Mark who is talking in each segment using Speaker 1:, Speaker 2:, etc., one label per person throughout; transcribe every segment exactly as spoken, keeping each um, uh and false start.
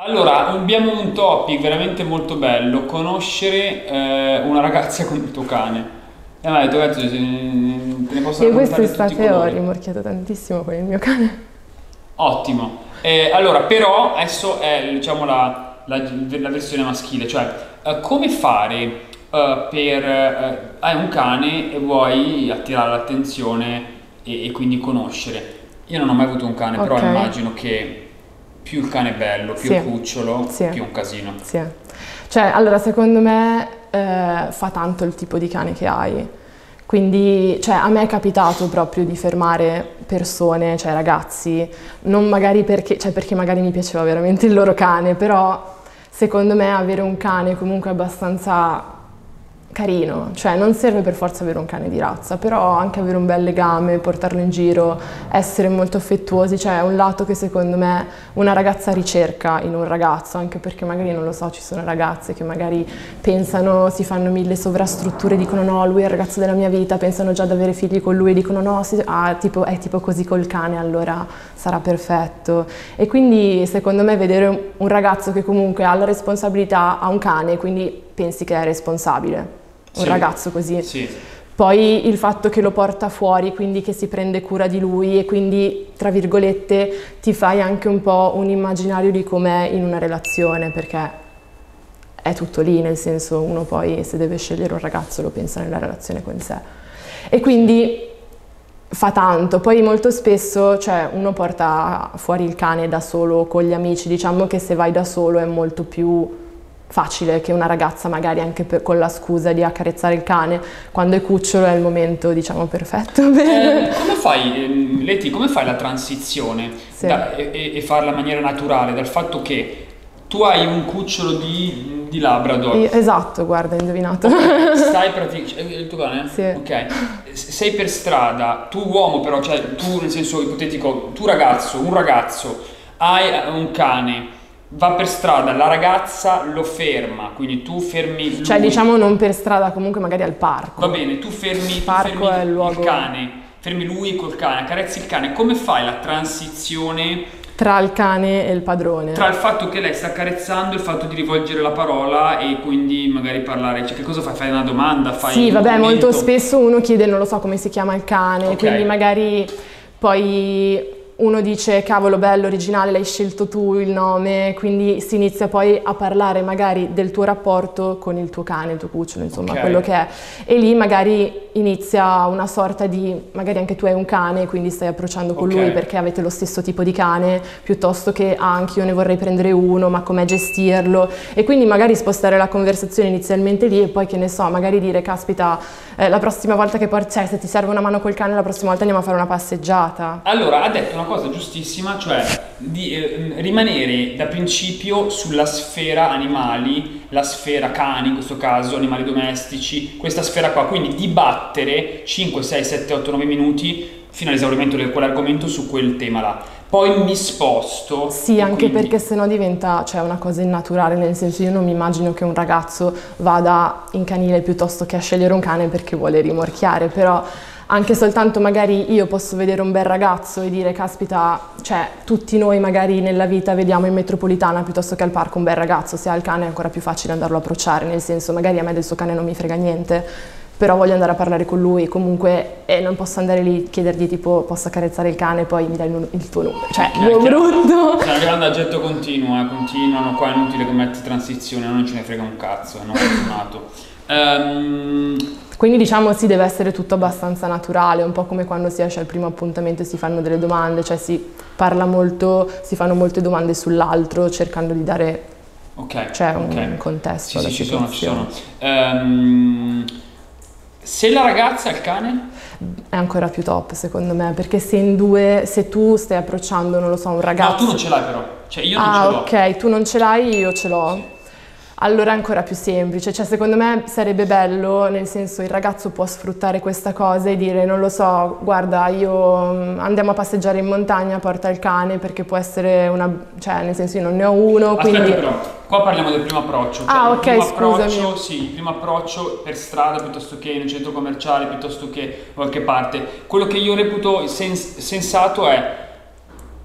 Speaker 1: Allora, abbiamo un topic veramente molto bello, conoscere eh, una ragazza con il tuo cane. E mi ha detto, cazzo, se- te ne posso
Speaker 2: Io
Speaker 1: raccontare di tutti i
Speaker 2: quest'estate ho
Speaker 1: colori.
Speaker 2: rimorchiato tantissimo con il mio cane.
Speaker 1: Ottimo. Eh, allora, però, adesso è, diciamo, la, la- la versione maschile, cioè, eh, come fare eh, per... eh, hai un cane e vuoi attirare l'attenzione e, e quindi conoscere. Io non ho mai avuto un cane, però
Speaker 2: Ok,
Speaker 1: immagino che più il cane è bello, più è
Speaker 2: sì,
Speaker 1: cucciolo,
Speaker 2: sì,
Speaker 1: più è un casino.
Speaker 2: sì. Cioè, allora, secondo me eh, fa tanto il tipo di cane che hai. Quindi, cioè, a me è capitato proprio di fermare persone, cioè ragazzi, non magari perché, cioè perché magari mi piaceva veramente il loro cane, però secondo me avere un cane comunque abbastanza carino, cioè non serve per forza avere un cane di razza, però anche avere un bel legame, portarlo in giro, essere molto affettuosi, cioè è un lato che secondo me una ragazza ricerca in un ragazzo, anche perché magari non lo so, ci sono ragazze che magari pensano, si fanno mille sovrastrutture, dicono no, lui è il ragazzo della mia vita, pensano già ad avere figli con lui, dicono no, sì, ah, tipo, è tipo così col cane, allora sarà perfetto. E quindi secondo me vedere un ragazzo che comunque ha la responsabilità, ha un cane, quindi pensi che è responsabile un
Speaker 1: Sì,
Speaker 2: ragazzo così.
Speaker 1: sì,
Speaker 2: Poi il fatto che lo porta fuori, quindi che si prende cura di lui e quindi, tra virgolette, ti fai anche un po' un immaginario di com'è in una relazione, perché è tutto lì, nel senso uno poi se deve scegliere un ragazzo lo pensa nella relazione con sé. E quindi fa tanto, poi molto spesso, cioè uno porta fuori il cane da solo con gli amici, diciamo che se vai da solo è molto più facile che una ragazza magari anche per- con la scusa di accarezzare il cane, quando è cucciolo è il momento diciamo perfetto per...
Speaker 1: Eh, come fai, ehm, Leti, come fai la transizione
Speaker 2: Sì.
Speaker 1: da- e, e- e farla in maniera naturale dal fatto che tu hai un cucciolo di, di Labrador,
Speaker 2: Io- esatto, guarda, hai indovinato.
Speaker 1: ok, stai praticamente, il tuo cane?
Speaker 2: Sì.
Speaker 1: Ok, S- sei per strada, tu uomo però, cioè tu nel senso ipotetico, tu ragazzo, un ragazzo, hai eh, un cane, va per strada, la ragazza lo ferma, quindi tu fermi
Speaker 2: Cioè
Speaker 1: lui.
Speaker 2: diciamo non per strada, comunque magari al
Speaker 1: Va
Speaker 2: parco.
Speaker 1: bene, tu fermi,
Speaker 2: Il
Speaker 1: tu
Speaker 2: parco
Speaker 1: fermi
Speaker 2: è il
Speaker 1: il
Speaker 2: luogo
Speaker 1: cane, fermi lui col cane, accarezzi il cane, come fai la transizione
Speaker 2: tra il cane e il padrone.
Speaker 1: tra il fatto che lei sta accarezzando e il fatto di rivolgere la parola e quindi magari parlare, cioè che cosa fai? Fai una domanda, fai
Speaker 2: Sì,
Speaker 1: un
Speaker 2: vabbè, molto
Speaker 1: commento?
Speaker 2: spesso uno chiede, non lo so come si chiama il cane,
Speaker 1: Ok.
Speaker 2: quindi magari poi uno dice cavolo bello, originale, l'hai scelto tu il nome, quindi si inizia poi a parlare magari del tuo rapporto con il tuo cane, il tuo cucciolo, insomma,
Speaker 1: Ok.
Speaker 2: quello che è. E lì magari inizia una sorta di, magari anche tu hai un cane, quindi stai approcciando con
Speaker 1: Ok.
Speaker 2: lui perché avete lo stesso tipo di cane, piuttosto che ah, anche io ne vorrei prendere uno, ma com'è gestirlo? E quindi magari spostare la conversazione inizialmente lì e poi che ne so, magari dire caspita, eh, la prossima volta che porti, cioè se ti serve una mano col cane la prossima volta andiamo a fare una passeggiata.
Speaker 1: Allora, ha detto una cosa giustissima, cioè di eh, rimanere da principio sulla sfera animali, la sfera cani in questo caso, animali domestici, questa sfera qua, quindi dibattere cinque, sei, sette, otto, nove minuti fino all'esaurimento di quell'argomento su quel tema là. Poi mi sposto.
Speaker 2: Sì,
Speaker 1: e
Speaker 2: anche
Speaker 1: quindi-
Speaker 2: perché sennò diventa, cioè, una cosa innaturale, nel senso io non mi immagino che un ragazzo vada in canile piuttosto che a scegliere un cane perché vuole rimorchiare, però anche soltanto magari io posso vedere un bel ragazzo e dire caspita, cioè tutti noi magari nella vita vediamo in metropolitana piuttosto che al parco un bel ragazzo, se ha il cane è ancora più facile andarlo a approcciare, nel senso magari a me del suo cane non mi frega niente, però voglio andare a parlare con lui comunque e non posso andare lì e chiedergli tipo posso accarezzare il cane e poi mi dai il, nu- il tuo numero, cioè
Speaker 1: Chiaro,
Speaker 2: è
Speaker 1: chiaro.
Speaker 2: brutto.
Speaker 1: Stiamo arrivando a getto continuo, eh, continuano, qua è inutile che metti transizione, non ce ne frega un cazzo, è non fortunato. Ehm,
Speaker 2: Quindi diciamo sì, deve essere tutto abbastanza naturale, un po' come quando si esce al primo appuntamento e si fanno delle domande, cioè si parla molto, si fanno molte domande sull'altro cercando di dare
Speaker 1: ok,
Speaker 2: cioè, un
Speaker 1: ok.
Speaker 2: contesto
Speaker 1: Sì,
Speaker 2: alla
Speaker 1: sì, ci sono, ci
Speaker 2: situazione.
Speaker 1: sono. Ehm, se la ragazza ha il cane?
Speaker 2: È ancora più top secondo me, perché se in due, se tu stai approcciando, non lo so, un
Speaker 1: No,
Speaker 2: ragazzo...
Speaker 1: tu non ce l'hai però, cioè io non
Speaker 2: Ah,
Speaker 1: ce l'ho.
Speaker 2: ok, tu non ce l'hai, io ce l'ho. Allora è ancora più semplice, cioè secondo me sarebbe bello, nel senso il ragazzo può sfruttare questa cosa e dire non lo so, guarda io mm, andiamo a passeggiare in montagna, porta il cane perché può essere una, cioè nel senso io non ne ho uno,
Speaker 1: Aspetta
Speaker 2: quindi...
Speaker 1: però, qua parliamo del primo approccio.
Speaker 2: Ah,
Speaker 1: il
Speaker 2: ok,
Speaker 1: primo
Speaker 2: scusami.
Speaker 1: approccio, sì, il primo approccio per strada piuttosto che in un centro commerciale, piuttosto che qualche parte. Quello che io reputo sens- sensato è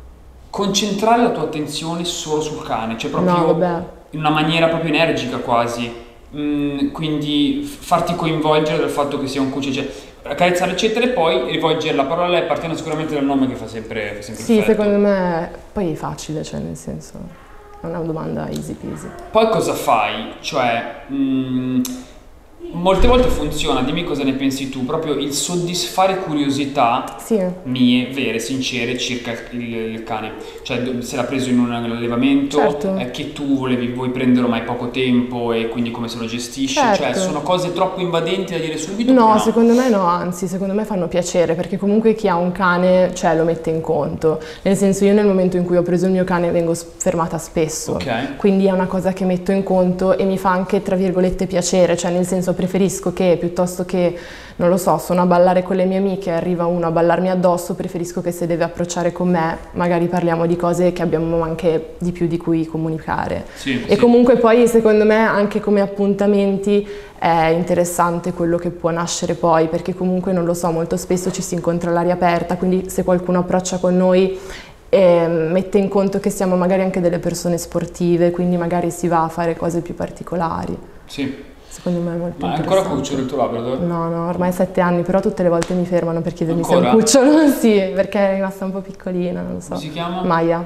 Speaker 1: concentrare la tua attenzione solo sul cane, cioè proprio
Speaker 2: No, vabbè.
Speaker 1: in una maniera proprio energica quasi. Mm, quindi f- farti coinvolgere dal fatto che sia un cucciolo, cioè accarezzare eccetera e poi rivolgere la parola a lei partendo sicuramente dal nome che fa sempre, fa sempre
Speaker 2: Sì,
Speaker 1: effetto.
Speaker 2: secondo me poi è facile, cioè nel senso è una domanda easy peasy.
Speaker 1: Poi cosa fai? Cioè, mm, molte volte funziona, dimmi cosa ne pensi tu, proprio il soddisfare curiosità
Speaker 2: Sì,
Speaker 1: mie, vere, sincere circa il, il cane. Cioè, do- se l'ha preso in un allevamento,
Speaker 2: Certo.
Speaker 1: eh, che tu volevi, vuoi prenderlo ma hai poco tempo e quindi come se lo gestisci. Cioè,
Speaker 2: Certo.
Speaker 1: sono cose troppo invadenti da dire subito?
Speaker 2: no,
Speaker 1: oppure
Speaker 2: secondo me no, anzi, secondo me fanno piacere perché comunque chi ha un cane, cioè, lo mette in conto. Nel senso, io nel momento in cui ho preso il mio cane vengo s- fermata spesso,
Speaker 1: Ok.
Speaker 2: quindi è una cosa che metto in conto e mi fa anche, tra virgolette, piacere, cioè nel senso preferisco che piuttosto che, non lo so, sono a ballare con le mie amiche e arriva uno a ballarmi addosso, preferisco che se deve approcciare con me, magari parliamo di cose che abbiamo anche di più di cui comunicare.
Speaker 1: Sì,
Speaker 2: E
Speaker 1: sì.
Speaker 2: comunque poi secondo me anche come appuntamenti è interessante quello che può nascere poi, perché comunque non lo so, molto spesso ci si incontra all'aria aperta, quindi se qualcuno approccia con noi e mette in conto che siamo magari anche delle persone sportive, quindi magari si va a fare cose più particolari.
Speaker 1: Sì.
Speaker 2: Secondo me è molto
Speaker 1: Ma è ancora
Speaker 2: interessante.
Speaker 1: cucciolo il tuo Labrador?
Speaker 2: No, no, ormai sette anni, però tutte le volte mi fermano per chiedermi se è un
Speaker 1: Ancora?
Speaker 2: cucciolo, sì, perché è rimasta un po' piccolina, non lo so.
Speaker 1: Come si chiama?
Speaker 2: Maya.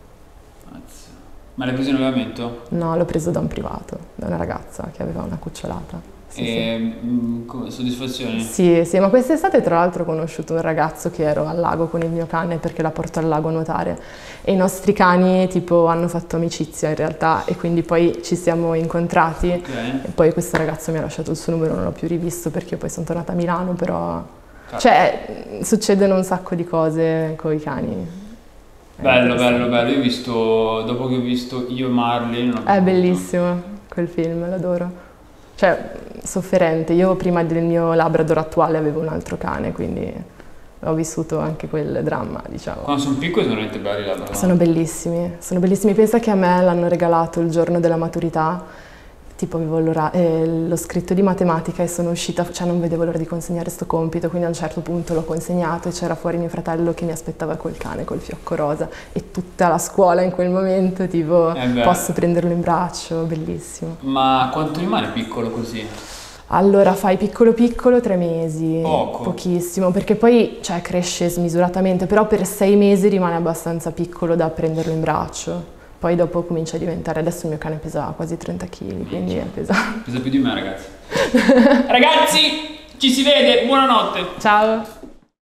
Speaker 1: Mazza. Ma l'hai preso in allevamento?
Speaker 2: No, l'ho preso da un privato, da una ragazza che aveva una cucciolata. Sì,
Speaker 1: e mm, come- soddisfazioni?
Speaker 2: sì. Sì, sì, ma quest'estate tra l'altro ho conosciuto un ragazzo che ero al lago con il mio cane perché la porto al lago a nuotare e i nostri cani tipo hanno fatto amicizia in realtà e quindi poi ci siamo incontrati
Speaker 1: Ok.
Speaker 2: e poi questo ragazzo mi ha lasciato il suo numero, non l'ho più rivisto perché io poi sono tornata a Milano, però
Speaker 1: Cazzo.
Speaker 2: cioè succedono un sacco di cose con i cani. È
Speaker 1: Bello, bello,
Speaker 2: interessante.
Speaker 1: bello. Io ho visto, dopo che ho visto Io e Marley, non ho più
Speaker 2: È
Speaker 1: voluto.
Speaker 2: bellissimo quel film, l'adoro. Cioè, sofferente. Io prima del mio Labrador attuale avevo un altro cane, quindi ho vissuto anche quel dramma, diciamo.
Speaker 1: Quando sono piccoli sono veramente belli là, però.
Speaker 2: Sono bellissimi, sono bellissimi. Pensa che a me l'hanno regalato il giorno della maturità, tipo avevo l'ora- eh, lo scritto di matematica e sono uscita, cioè non vedevo l'ora di consegnare sto compito, quindi a un certo punto l'ho consegnato e c'era fuori mio fratello che mi aspettava col cane, col fiocco rosa e tutta la scuola in quel momento, tipo,
Speaker 1: Eh beh.
Speaker 2: posso prenderlo in braccio, bellissimo.
Speaker 1: Ma quanto rimane piccolo così?
Speaker 2: Allora fai piccolo piccolo tre mesi,
Speaker 1: Poco.
Speaker 2: pochissimo, perché poi cioè, cresce smisuratamente, però per sei mesi rimane abbastanza piccolo da prenderlo in braccio. Poi dopo comincia a diventare, adesso il mio cane pesa quasi trenta chili, quindi è pesante.
Speaker 1: Pesa più di me, ragazzi. Ragazzi, ci si vede, buonanotte.
Speaker 2: Ciao!